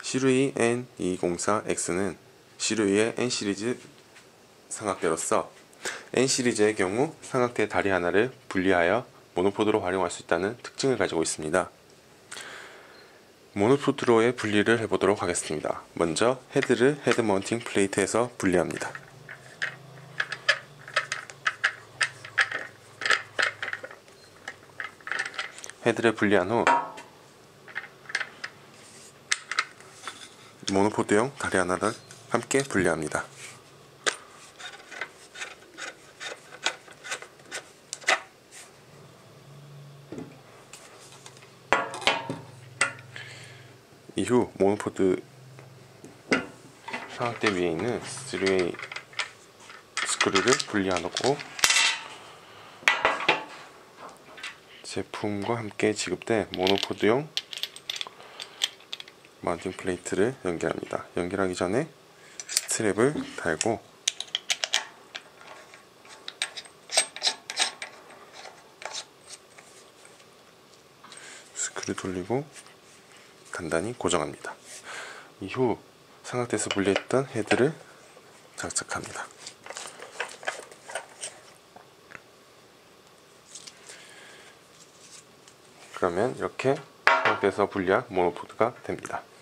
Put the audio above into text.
시루이 N204X는 시루이의 N시리즈 삼각대로서 N시리즈의 경우 삼각대 다리 하나를 분리하여 모노포드로 활용할 수 있다는 특징을 가지고 있습니다. 모노포드로의 분리를 해보도록 하겠습니다. 먼저 헤드를 헤드 마운팅 플레이트에서 분리합니다. 헤드를 분리한 후 모노포드용 다리 하나를 함께 분리합니다. 이후 모노포드 삼각대 위에 있는 3웨이 스크류를 분리하고 제품과 함께 지급된 모노포드용 마운팅 플레이트를 연결합니다. 연결하기 전에 스트랩을 달고 스크류 돌리고 간단히 고정합니다. 이후 삼각대에서 분리했던 헤드를 장착합니다. 그러면 이렇게 삼각대에서 분리한 모노포드가 됩니다.